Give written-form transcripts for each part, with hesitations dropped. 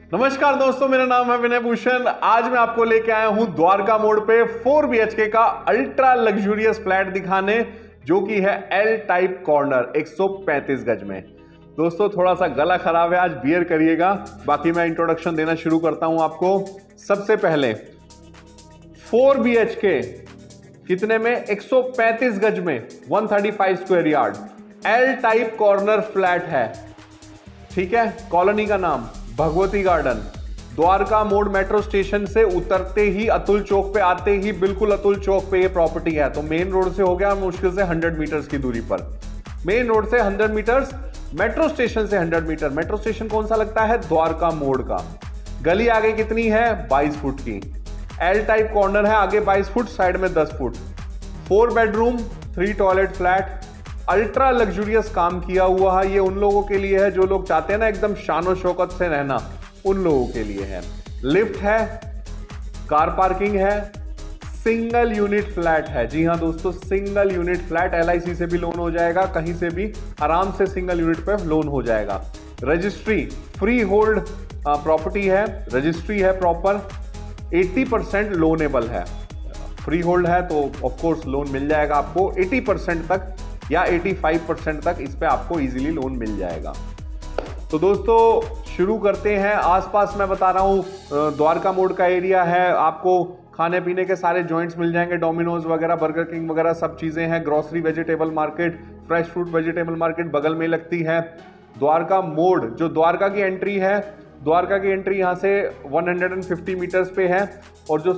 नमस्कार दोस्तों, मेरा नाम है विनय भूषण। आज मैं आपको लेके आया हूं द्वारका मोड़ पे 4 BHK का अल्ट्रा लग्जूरियस फ्लैट दिखाने, जो कि है एल टाइप कॉर्नर 135 गज में। दोस्तों थोड़ा सा गला खराब है, आज बियर करिएगा। बाकी मैं इंट्रोडक्शन देना शुरू करता हूं आपको। सबसे पहले 4 BHK कितने में? 135 गज में, 135 square yard, L type corner flat है। ठीक है, कॉलोनी का नाम भगवती गार्डन। द्वारका मोड़ मेट्रो स्टेशन से उतरते ही अतुल चौक पे आते ही बिल्कुल अतुल चौक पे ये प्रॉपर्टी है। तो मेन रोड से हो गया मुश्किल से 100 मीटर्स की दूरी पर। मेन रोड से 100 मीटर्स, मेट्रो स्टेशन से 100 मीटर। मेट्रो स्टेशन कौन सा लगता है? द्वारका मोड़ का। गली आगे कितनी है? 22 फुट की। एल टाइप कॉर्नर है, आगे 22 फुट, साइड में 10 foot. 4 bedroom 3 toilet flat, ultra luxurious काम किया हुआ है। ये उन लोगों के लिए है जो लोग चाहते हैं ना एकदम शानो शौकत से रहना, उन लोगों के लिए है। लिफ्ट है, कार पार्किंग है, सिंगल यूनिट फ्लैट है। जी हां दोस्तों, सिंगल यूनिट फ्लैट। LIC से भी लोन हो जाएगा, कहीं से भी आराम से सिंगल यूनिट पे लोन हो जाएगा। रजिस्ट्री फ्री होल्ड प्रॉपर्टी है, रजिस्ट्री है प्रॉपर, 80% लोनेबल है। फ्री होल्ड है तो ऑफ कोर्स लोन मिल जाएगा आपको 80% तक या 85% तक इस पे आपको इजीली लोन मिल जाएगा। तो दोस्तों शुरू करते हैं। आसपास मैं बता रहा हूँ द्वारका मोड़ का एरिया है, आपको खाने पीने के सारे जॉइंट्स मिल जाएंगे, डोमिनोज वगैरह, बर्गर किंग वगैरह सब चीजें हैं। Grocery, vegetable market, fresh fruit vegetable market बगल में लगती है। द्वारका मोड़ जो द्वारका की एंट्री है, द्वारका की एंट्री यहाँ से 150 मीटर्स पे है। और जो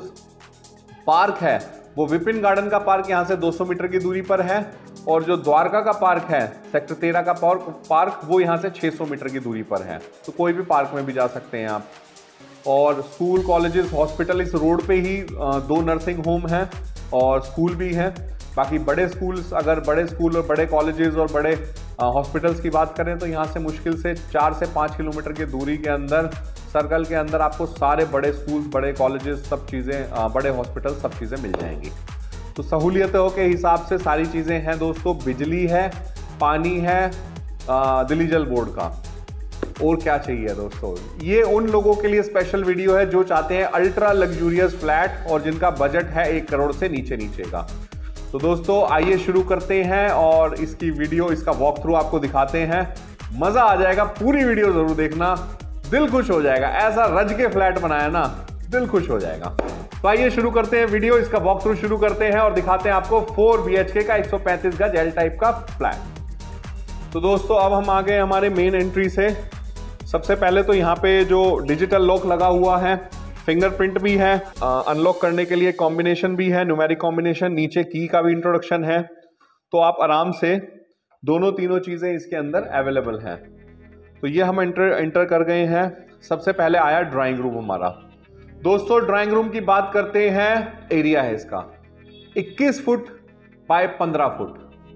पार्क है वो विपिन गार्डन का पार्क यहाँ से 200 मीटर की दूरी पर है। और जो द्वारका का पार्क है, सेक्टर 13 का पार्क, वो यहाँ से 600 मीटर की दूरी पर है। तो कोई भी पार्क में भी जा सकते हैं आप। और स्कूल, कॉलेजेस, हॉस्पिटल इस रोड पे ही 2 नर्सिंग होम हैं और स्कूल भी हैं। बाकी बड़े स्कूल्स, अगर बड़े स्कूल और बड़े कॉलेजेस और बड़े हॉस्पिटल्स की बात करें तो यहाँ से मुश्किल से 4 से 5 किलोमीटर की दूरी के अंदर, सर्कल के अंदर आपको सारे बड़े स्कूल्स, बड़े कॉलेजेस, सब चीज़ें, बड़े हॉस्पिटल, सब चीज़ें मिल जाएंगी। तो सहूलियतों के हिसाब से सारी चीज़ें हैं दोस्तों। बिजली है, पानी है, दिल्ली जल बोर्ड का, और क्या चाहिए दोस्तों। ये उन लोगों के लिए स्पेशल वीडियो है जो चाहते हैं अल्ट्रा लग्जूरियस फ्लैट और जिनका बजट है 1 करोड़ से नीचे का। तो दोस्तों आइए शुरू करते हैं और इसकी वीडियो, इसका वॉक थ्रू आपको दिखाते हैं। मजा आ जाएगा, पूरी वीडियो जरूर देखना, दिल खुश हो जाएगा। ऐसा रज के फ्लैट बनाया ना, दिल खुश हो जाएगा। तो आइए शुरू करते हैं वीडियो, इसका वॉक थ्रू शुरू करते हैं और दिखाते हैं आपको 4 BHK का 135 गज एल टाइप का फ्लैट। तो दोस्तों अब हम आ गए हमारे मेन एंट्री से। सबसे पहले तो यहाँ पे जो डिजिटल लॉक लगा हुआ है, फिंगरप्रिंट भी है, अनलॉक करने के लिए कॉम्बिनेशन भी है, न्यूमेरिक कॉम्बिनेशन, नीचे की का भी इंट्रोडक्शन है। तो आप आराम से तीनों चीजें इसके अंदर अवेलेबल हैं। तो ये हम एंटर कर गए हैं। सबसे पहले आया ड्राइंग रूम हमारा। दोस्तों ड्राइंग रूम की बात करते हैं, एरिया है इसका 21 foot by 15 foot,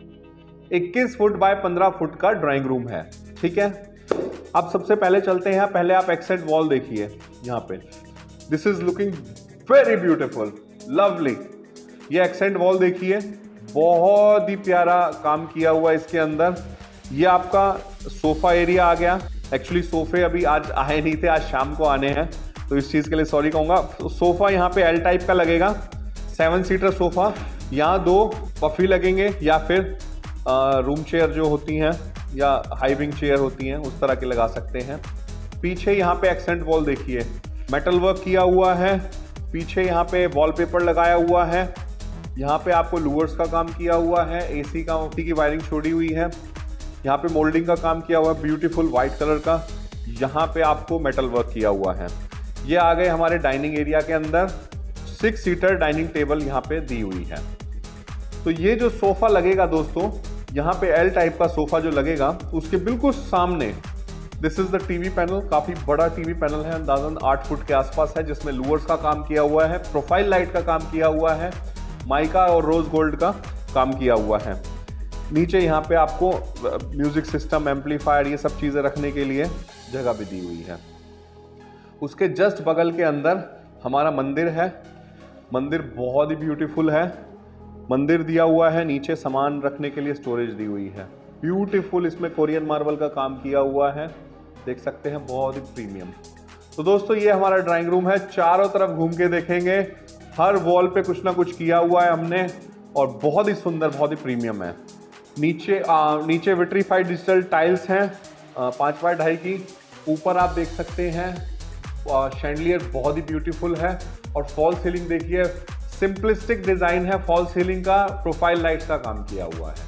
21 foot by 15 foot का ड्राइंग रूम है। ठीक है, अब सबसे पहले चलते हैं, पहले आप एक्सेंट वॉल देखिए यहाँ पे। This is looking very beautiful, lovely. ये एक्सेंट वॉल देखिए, बहुत ही प्यारा काम किया हुआ इसके अंदर। ये आपका सोफा एरिया आ गया। एक्चुअली सोफे अभी आज आए नहीं थे, आज शाम को आने हैं, तो इस चीज़ के लिए सॉरी कहूँगा। सोफ़ा यहाँ पे एल टाइप का लगेगा, 7 सीटर सोफ़ा। यहाँ 2 पफी लगेंगे या फिर रूम चेयर जो होती हैं या हाई चेयर होती हैं उस तरह के लगा सकते हैं। पीछे यहाँ पे एक्सेंट वॉल देखिए, मेटल वर्क किया हुआ है। पीछे यहाँ पे वॉलपेपर लगाया हुआ है। यहाँ पे आपको लूवर्स का काम किया हुआ है, AC की वायरिंग छोड़ी हुई है। यहाँ पे मोल्डिंग का काम किया हुआ है, ब्यूटीफुल वाइट कलर का। यहाँ पे आपको मेटल वर्क किया हुआ है। ये आ गए हमारे डाइनिंग एरिया के अंदर। 6 सीटर डाइनिंग टेबल यहाँ पे दी हुई है। तो ये जो सोफा लगेगा दोस्तों, यहाँ पे एल टाइप का सोफा जो लगेगा, उसके बिल्कुल सामने this is the TV panel. काफी बड़ा टीवी पैनल है, अंदाजन 8 फुट के आसपास है, जिसमें लूवर्स का काम किया हुआ है, प्रोफाइल लाइट का काम किया हुआ है, माइका और रोज गोल्ड का काम किया हुआ है। नीचे यहाँ पे आपको म्यूजिक सिस्टम, एम्पलीफायर, ये सब चीजें रखने के लिए जगह भी दी हुई है। उसके जस्ट बगल के अंदर हमारा मंदिर है। मंदिर बहुत ही ब्यूटीफुल है। मंदिर दिया हुआ है, नीचे सामान रखने के लिए स्टोरेज दी हुई है। ब्यूटीफुल, इसमें कोरियन मार्बल का काम किया हुआ है, देख सकते हैं, बहुत ही प्रीमियम। तो दोस्तों ये हमारा ड्राइंग रूम है, चारों तरफ घूम के देखेंगे, हर वॉल पे कुछ ना कुछ किया हुआ है हमने और बहुत ही सुंदर, बहुत ही प्रीमियम है। नीचे विट्रीफाइड डिजिटल टाइल्स हैं 5x2.5 की। ऊपर आप देख सकते हैं शैंडलियर बहुत ही ब्यूटीफुल है और फॉल सीलिंग देखिए, सिंपलिस्टिक डिजाइन है फॉल सीलिंग का, प्रोफाइल लाइट्स का काम किया हुआ है,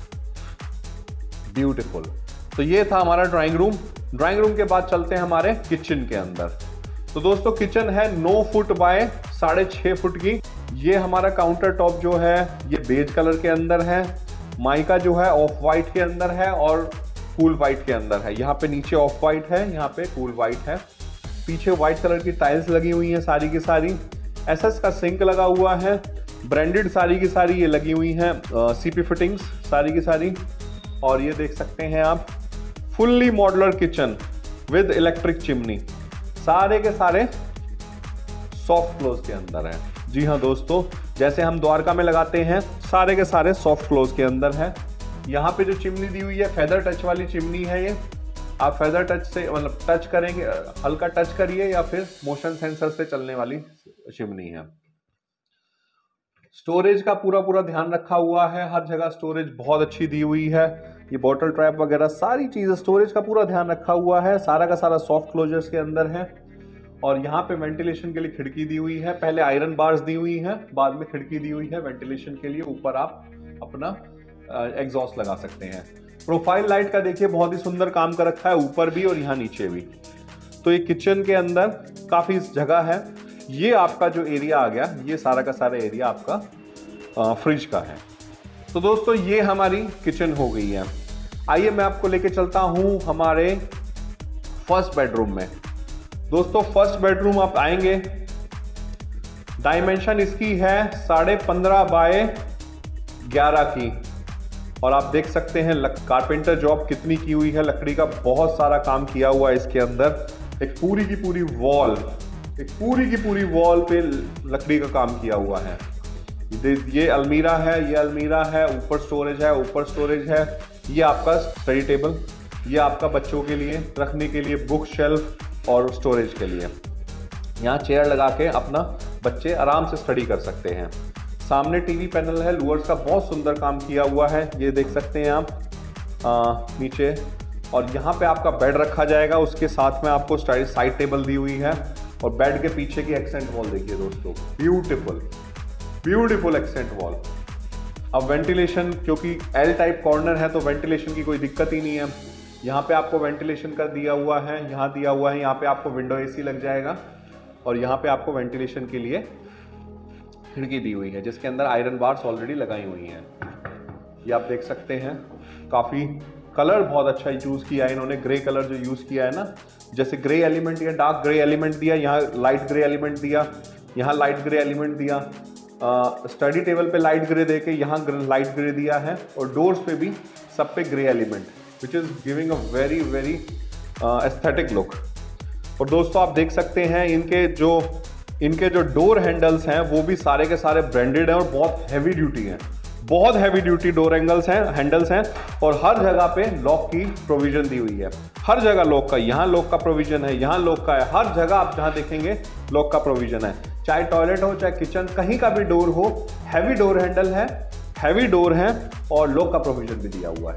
ब्यूटीफुल। तो ये था हमारा ड्राइंग रूम। ड्राइंग रूम के बाद चलते हैं हमारे किचन के अंदर। तो दोस्तों किचन है 9 फुट बाय 6.5 फुट की। ये हमारा काउंटर टॉप जो है ये बेज कलर के अंदर है, माइका जो है ऑफ वाइट के अंदर है और कूल वाइट के अंदर है। यहाँ पे नीचे ऑफ वाइट है, यहाँ पे कूल वाइट है। पीछे व्हाइट कलर की टाइल्स लगी हुई हैं सारी की सारी। एसएस का सिंक लगा हुआ है, ब्रांडेड सारी की सारी ये लगी हुई हैं सीपी फिटिंग्स सारी की सारी। और ये देख सकते हैं आप fully modular kitchen with electric chimney, सारे के सारे सॉफ्ट क्लोज के अंदर है। जी हाँ दोस्तों, जैसे हम द्वारका में लगाते हैं सारे के सारे सॉफ्ट क्लोज के अंदर है। यहाँ पे जो चिमनी दी हुई है फेदर टच वाली चिमनी है ये। आप फेदर टच से मतलब टच करेंगे, हल्का टच करिए या फिर मोशन सेंसर से चलने वाली चिमनी है। स्टोरेज का पूरा ध्यान रखा हुआ है, हर जगह स्टोरेज बहुत अच्छी दी हुई है। ये बॉटल ट्रैप वगैरह सारी चीजें, स्टोरेज का पूरा ध्यान रखा हुआ है, सारा का सारा सॉफ्ट क्लोजर्स के अंदर है। और यहाँ पे वेंटिलेशन के लिए खिड़की दी हुई है, पहले आयरन बार्स दी हुई हैं, बाद में खिड़की दी हुई है वेंटिलेशन के लिए। ऊपर आप अपना एग्जॉस्ट लगा सकते हैं। प्रोफाइल लाइट का देखिए बहुत ही सुंदर काम कर रखा है, ऊपर भी और यहाँ नीचे भी। तो ये किचन के अंदर काफी जगह है। ये आपका जो एरिया आ गया, ये सारा का सारा एरिया आपका फ्रिज का है। तो दोस्तों ये हमारी किचन हो गई है। आइए मैं आपको लेके चलता हूं हमारे फर्स्ट बेडरूम में। दोस्तों फर्स्ट बेडरूम आप आएंगे, डायमेंशन इसकी है 15.5 बाय 11 की। और आप देख सकते हैं कारपेंटर जॉब कितनी की हुई है, लकड़ी का बहुत सारा काम किया हुआ है इसके अंदर। एक पूरी की पूरी वॉल पे लकड़ी का काम किया हुआ है। ये अलमीरा है, ये अलमीरा है, ऊपर स्टोरेज है। ये आपका स्टडी टेबल, ये आपका बच्चों के लिए रखने के लिए बुक शेल्फ और स्टोरेज के लिए। यहाँ चेयर लगा के अपना बच्चे आराम से स्टडी कर सकते हैं। सामने टीवी पैनल है, लूअर्स का बहुत सुंदर काम किया हुआ है, ये देख सकते हैं आप नीचे। और यहाँ पे आपका बेड रखा जाएगा, उसके साथ में आपको साइड टेबल दी हुई है। और बेड के पीछे की एक्सेंट वॉल देखिए दोस्तों, ब्यूटीफुल एक्सेंट वॉल। अब वेंटिलेशन, क्योंकि एल टाइप कॉर्नर है तो वेंटिलेशन की कोई दिक्कत ही नहीं है। यहाँ पे आपको वेंटिलेशन का दिया हुआ है, यहाँ दिया हुआ है, यहाँ पे आपको विंडो एसी लग जाएगा। और यहाँ पे आपको वेंटिलेशन के लिए खिड़की दी हुई है, जिसके अंदर आयरन बार्स ऑलरेडी लगाई हुई हैं। ये आप देख सकते हैं, काफ़ी कलर बहुत अच्छा यूज़ किया है इन्होंने। ग्रे कलर जो यूज़ किया है ना, जैसे ग्रे एलिमेंट या डार्क ग्रे एलिमेंट दिया, यहाँ लाइट ग्रे एलिमेंट दिया, यहाँ लाइट ग्रे एलिमेंट दिया। स्टडी टेबल पे लाइट ग्रे देके यहाँ लाइट ग्रे दिया है। और डोर्स पे भी सब पे grey element, which is giving a very aesthetic look. और दोस्तों आप देख सकते हैं इनके जो डोर हैंडल्स हैं वो भी सारे के सारे ब्रांडेड हैं और बहुत हैवी ड्यूटी डोर हैंडल्स हैं। और हर जगह पे लॉक की प्रोविजन दी हुई है, हर जगह लॉक का, यहाँ लॉक का प्रोविजन है, यहाँ लॉक का है, हर जगह आप जहाँ देखेंगे लॉक का प्रोविजन है। चाहे टॉयलेट हो चाहे किचन, कहीं का भी डोर हो, हैवी डोर हैंडल है, हैवी डोर है और लॉक का प्रोविजन भी दिया हुआ है।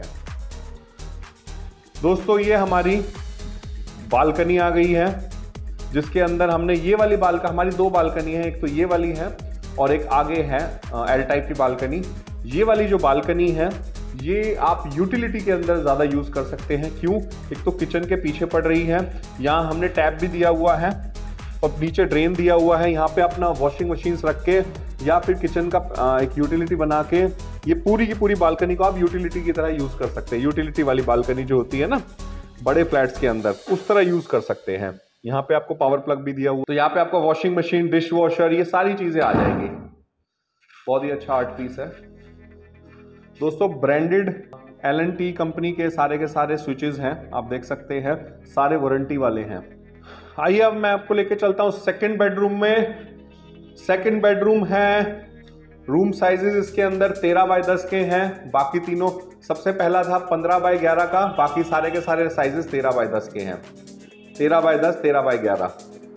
दोस्तों ये हमारी बालकनी आ गई है, जिसके अंदर हमने ये वाली हमारी 2 बालकनी है, एक तो ये वाली है और एक आगे है एल टाइप की बालकनी। ये वाली जो बालकनी है ये आप यूटिलिटी के अंदर ज़्यादा यूज़ कर सकते हैं। क्यों? एक तो किचन के पीछे पड़ रही है, यहाँ हमने टैप भी दिया हुआ है और नीचे ड्रेन दिया हुआ है। यहाँ पे अपना वॉशिंग मशीन्स रख के या फिर किचन का एक यूटिलिटी बना के ये पूरी की पूरी बालकनी को आप यूटिलिटी की तरह यूज़ कर सकते हैं। यूटिलिटी वाली बालकनी जो होती है ना बड़े फ्लैट्स के अंदर, उस तरह यूज़ कर सकते हैं। यहाँ पे आपको पावर प्लग भी दिया हुआ, तो यहाँ पे आपको वॉशिंग मशीन, डिश वॉशर, ये सारी चीज़ें आ जाएंगी। बहुत ही अच्छा आर्ट पीस है दोस्तों। ब्रांडेड L&T कंपनी के सारे स्विचेस हैं, आप देख सकते हैं, सारे वारंटी वाले हैं। आइए अब मैं आपको लेके चलता हूँ सेकंड बेडरूम में। सेकंड बेडरूम है, रूम साइजेस इसके अंदर 13 बाय 10 के हैं। बाकी तीनों, सबसे पहला था 15 बाय 11 का, बाकी सारे के सारे साइजेस 13 बाय 10 के हैं। 13 बाय 10, 13 बाय 11।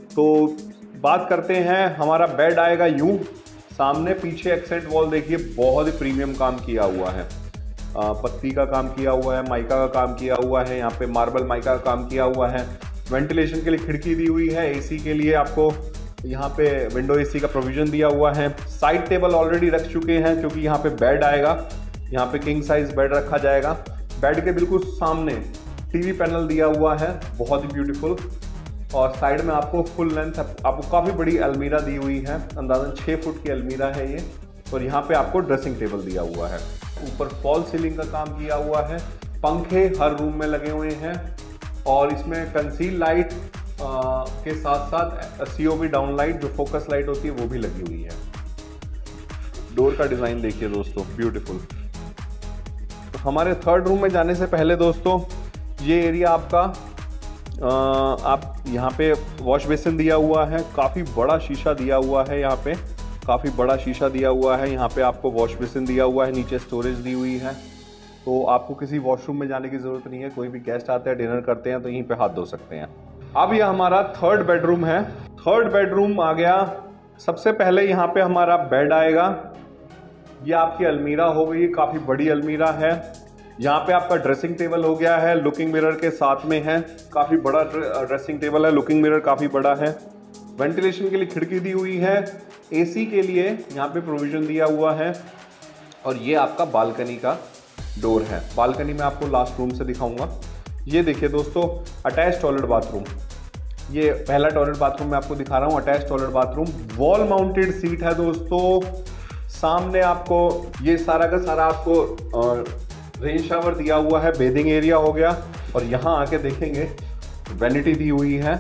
तो बात करते हैं, हमारा बेड आएगा यूं, सामने पीछे एक्सेंट वॉल देखिए, बहुत ही प्रीमियम काम किया हुआ है, पत्ती का काम किया हुआ है, माइका का काम किया हुआ है, यहाँ पे मार्बल माइका का काम किया हुआ है। वेंटिलेशन के लिए खिड़की दी हुई है, एसी के लिए आपको यहाँ पे विंडो एसी का प्रोविजन दिया हुआ है। साइड टेबल ऑलरेडी रख चुके हैं क्योंकि यहाँ पे बेड आएगा, यहाँ पे किंग साइज बेड रखा जाएगा। बेड के बिल्कुल सामने टीवी पैनल दिया हुआ है, बहुत ही ब्यूटीफुल। और साइड में आपको फुल लेंथ आपको काफ़ी बड़ी अलमीरा दी हुई है, अंदाजन 6 फुट की अलमीरा है ये। और यहाँ पे आपको ड्रेसिंग टेबल दिया हुआ है, ऊपर फॉल सीलिंग का काम किया हुआ है, पंखे हर रूम में लगे हुए हैं। और इसमें कंसील लाइट के साथ साथ COB डाउन लाइट, जो फोकस लाइट होती है, वो भी लगी हुई है। डोर का डिज़ाइन देखिए दोस्तों, ब्यूटीफुल। तो हमारे थर्ड रूम में जाने से पहले दोस्तों, ये एरिया आपका आप यहाँ पे वॉश बेसिन दिया हुआ है, काफ़ी बड़ा शीशा दिया हुआ है, यहाँ पे काफ़ी बड़ा शीशा दिया हुआ है। यहाँ पे आपको वॉश बेसिन दिया हुआ है, नीचे स्टोरेज दी हुई है, तो आपको किसी वॉशरूम में जाने की ज़रूरत नहीं है। कोई भी गेस्ट आते हैं, डिनर करते हैं, तो यहीं पे हाथ धो सकते हैं। अब यह हमारा थर्ड बेडरूम है। थर्ड बेडरूम आ गया। सबसे पहले यहाँ पे हमारा बेड आएगा, ये आपकी अलमीरा हो गई, काफ़ी बड़ी अलमीरा है। यहाँ पे आपका ड्रेसिंग टेबल हो गया है, लुकिंग मिरर के साथ में है, काफ़ी बड़ा ड्रेसिंग टेबल है, लुकिंग मिरर काफ़ी बड़ा है। वेंटिलेशन के लिए खिड़की दी हुई है, एसी के लिए यहाँ पे प्रोविजन दिया हुआ है। और ये आपका बालकनी का डोर है। बालकनी में आपको लास्ट रूम से दिखाऊंगा। ये देखिए दोस्तों, अटैच टॉयलेट बाथरूम, ये पहला टॉयलेट बाथरूम मैं आपको दिखा रहा हूँ, attach toilet bathroom. Wall mounted seat है दोस्तों। सामने आपको ये सारा का सारा आपको रेन शावर दिया हुआ है, बेदिंग एरिया हो गया। और यहाँ आके देखेंगे वैनिटी दी हुई है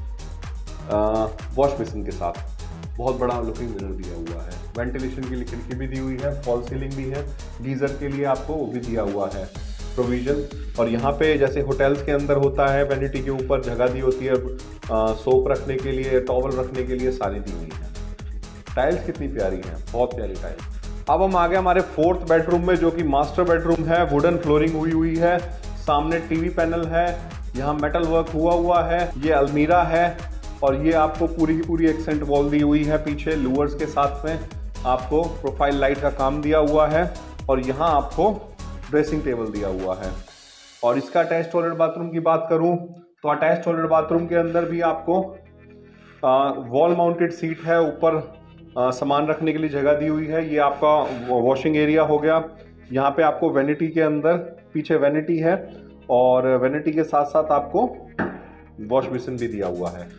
वॉश बेसिन के साथ, बहुत बड़ा लुकिंग मिरर दिया हुआ है। वेंटिलेशन के लिए खिड़की भी दी हुई है, फॉल सीलिंग भी है, गीजर के लिए आपको वो भी दिया हुआ है प्रोविजन। और यहाँ पे जैसे होटल्स के अंदर होता है, वैनिटी के ऊपर जगह दी होती है सोप रखने के लिए, टॉवल रखने के लिए, सारी दी हुई है। टाइल्स कितनी प्यारी है, बहुत प्यारी टाइल्स। अब हम आ गए हमारे फोर्थ बेडरूम में, जो कि मास्टर बेडरूम है। वुडन फ्लोरिंग हुई है, सामने टीवी पैनल है, यहाँ मेटल वर्क हुआ है, ये अलमीरा है। और ये आपको पूरी की पूरी एक्सेंट वॉल दी हुई है, पीछे लूवर्स के साथ में आपको प्रोफाइल लाइट का काम दिया हुआ है। और यहाँ आपको ड्रेसिंग टेबल दिया हुआ है। और इसका अटैच टॉयलेट बाथरूम की बात करूँ तो अटैच टॉयलेट बाथरूम के अंदर भी आपको वॉल माउंटेड सीट है, ऊपर सामान रखने के लिए जगह दी हुई है। ये आपका वॉशिंग एरिया हो गया। यहाँ पे आपको वैनिटी के अंदर पीछे वैनिटी है, और वैनिटी के साथ साथ आपको वॉश बेसिन भी दिया हुआ है।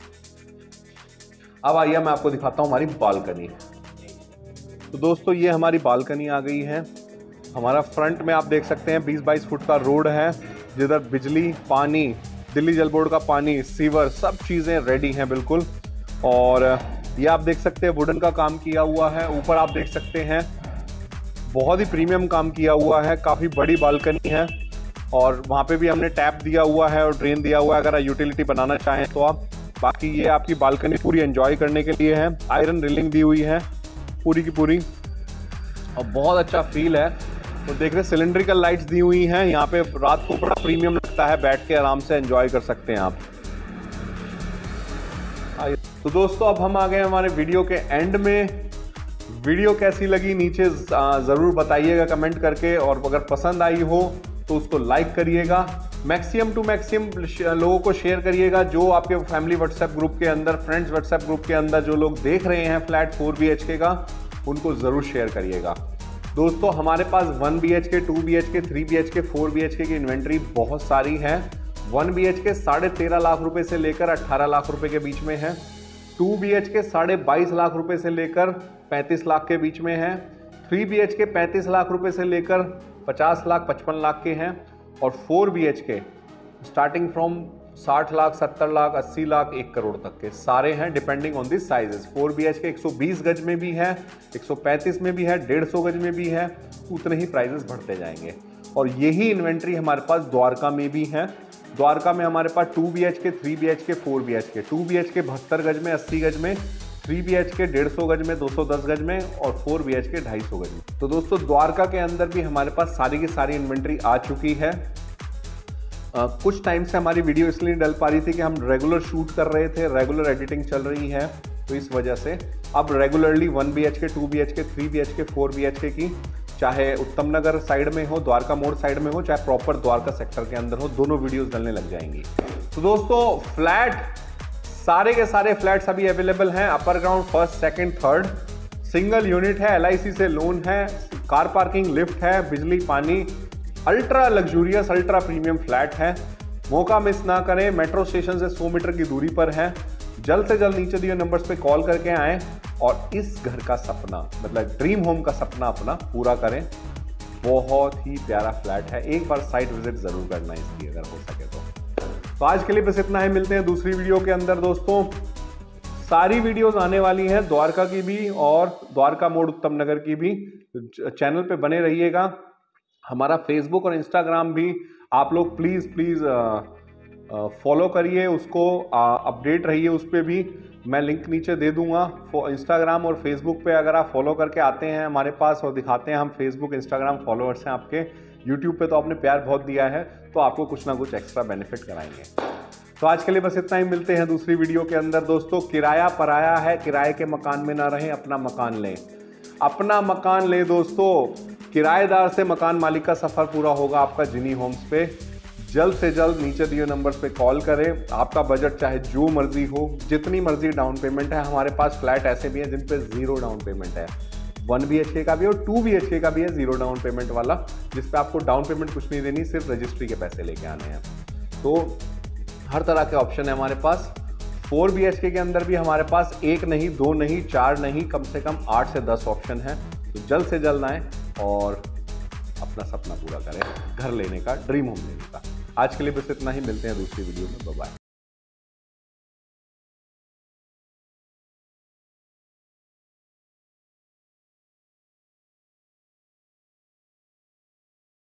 अब आइए मैं आपको दिखाता हूँ हमारी बालकनी। तो दोस्तों, ये हमारी बालकनी आ गई है। हमारा फ्रंट में आप देख सकते हैं 20-22 फुट का रोड है, जिधर बिजली, पानी, दिल्ली जल बोर्ड का पानी, सीवर, सब चीज़ें रेडी हैं बिल्कुल। और ये आप देख सकते हैं वुडन का काम किया हुआ है। ऊपर आप देख सकते हैं बहुत ही प्रीमियम काम किया हुआ है, काफ़ी बड़ी बालकनी है। और वहाँ पे भी हमने टैप दिया हुआ है और ड्रेन दिया हुआ है, अगर आप यूटिलिटी बनाना चाहें तो आप। बाकी ये आपकी बालकनी पूरी एंजॉय करने के लिए है। आयरन रेलिंग दी हुई है पूरी की पूरी, और बहुत अच्छा फील है। तो देख रहे सिलेंड्रिकल लाइट्स दी हुई हैं यहाँ पे, रात को बड़ा प्रीमियम लगता है, बैठ के आराम से एंजॉय कर सकते हैं आप। तो दोस्तों, अब हम आ गए हमारे वीडियो के एंड में। वीडियो कैसी लगी नीचे ज़रूर बताइएगा कमेंट करके, और अगर पसंद आई हो तो उसको लाइक करिएगा। मैक्सिमम टू मैक्सिमम लोगों को शेयर करिएगा, जो आपके फैमिली व्हाट्सएप ग्रुप के अंदर, फ्रेंड्स व्हाट्सएप ग्रुप के अंदर जो लोग देख रहे हैं फ्लैट 4 BHK का, उनको ज़रूर शेयर करिएगा। दोस्तों, हमारे पास 1 BHK, 2 BHK, 3 BHK, 4 BHK की इन्वेंट्री बहुत सारी है। 1 BHK 13.5 लाख रुपए से लेकर 18 लाख रुपए के बीच में है। 2 BHK 22.5 लाख रुपए से लेकर 35 लाख के बीच में है। 3 BHK 35 लाख रुपए से लेकर 50 लाख 55 लाख के हैं। और 4 BHK starting from 60 lakh 70 lakh 80 lakh 1 crore तक के सारे हैं, depending on this sizes. 4 BHK 120 गज में भी है, 135 में भी है, 150 गज में भी है, उतने ही प्राइजेस बढ़ते जाएंगे। और यही इन्वेंट्री हमारे पास द्वारका में भी है। द्वारका में हमारे पास 2 BHK, 3 BHK, 4 BHK, 2 BHK 72 गज में, 80 गज में, 3 BHK 150 गज में, 210 गज में, और 4 BHK 250 गज में। तो दोस्तों, द्वारका के अंदर भी हमारे पास सारी की सारी इन्वेंट्री आ चुकी है। कुछ टाइम से हमारी वीडियो इसलिए डल पा रही थी कि हम रेगुलर शूट कर रहे थे, रेगुलर एडिटिंग चल रही है, तो इस वजह से अब regularly 1 BHK, 2 BHK, 3 BHK, 4 BHK की, चाहे उत्तम नगर साइड में हो, द्वारका मोड़ साइड में हो, चाहे प्रॉपर द्वारका सेक्टर के अंदर हो, दोनों वीडियोस डलने लग जाएंगी। तो दोस्तों फ्लैट, सारे के सारे फ्लैट्स अभी अवेलेबल हैं। Upper ground, first, second, third, single unit है, LIC से लोन है, कार पार्किंग, लिफ्ट है, बिजली पानी, ultra luxurious, ultra premium flat है। मौका मिस ना करें, मेट्रो स्टेशन से 100 मीटर की दूरी पर है। जल्द से जल्द नीचे दिए नंबर्स पे कॉल करके आएं और इस घर का सपना, मतलब ड्रीम होम का सपना अपना पूरा करें। बहुत ही प्यारा फ्लैट है, एक बार साइट विजिट जरूर करना इसकी अगर हो सके तो आज के लिए बस इतना ही, मिलते हैं दूसरी वीडियो के अंदर। दोस्तों सारी वीडियोस आने वाली हैं, द्वारका की भी और द्वारका मोड़ उत्तम नगर की भी। चैनल पे बने रहिएगा। हमारा फेसबुक और इंस्टाग्राम भी आप लोग प्लीज़ फॉलो करिए, उसको अपडेट रहिए उस पर भी। मैं लिंक नीचे दे दूंगा। इंस्टाग्राम और फेसबुक पे अगर आप फॉलो करके आते हैं हमारे पास और दिखाते हैं हम फेसबुक इंस्टाग्राम फॉलोअर्स हैं आपके, यूट्यूब पे तो आपने प्यार बहुत दिया है, तो आपको कुछ ना कुछ एक्स्ट्रा बेनिफिट कराएंगे। तो आज के लिए बस इतना ही, मिलते हैं दूसरी वीडियो के अंदर। दोस्तों किराया पराया है, किराए के मकान में ना रहें, अपना मकान लें, अपना मकान ले दोस्तों। किराएदार से मकान मालिक का सफर पूरा होगा आपका जिनी होम्स पे। जल्द से जल्द नीचे दिए नंबर्स पे कॉल करें। आपका बजट चाहे जो मर्जी हो, जितनी मर्जी डाउन पेमेंट है, हमारे पास फ्लैट ऐसे भी हैं जिन पे 0 डाउन पेमेंट है। 1 BHK का भी और 2 BHK का भी है 0 डाउन पेमेंट वाला, जिसपे आपको डाउन पेमेंट कुछ नहीं देनी, सिर्फ रजिस्ट्री के पैसे लेके आने हैं। तो हर तरह के ऑप्शन है हमारे पास। 4 BHK के अंदर भी हमारे पास 1 नहीं, 2 नहीं, 4 नहीं, कम से कम 8 से 10 ऑप्शन है। तो जल्द से जल्द आएँ और अपना सपना पूरा करें, घर लेने का, ड्रीम होम लेने का। आज के लिए बस इतना ही, मिलते हैं दूसरी वीडियो में। Bye bye.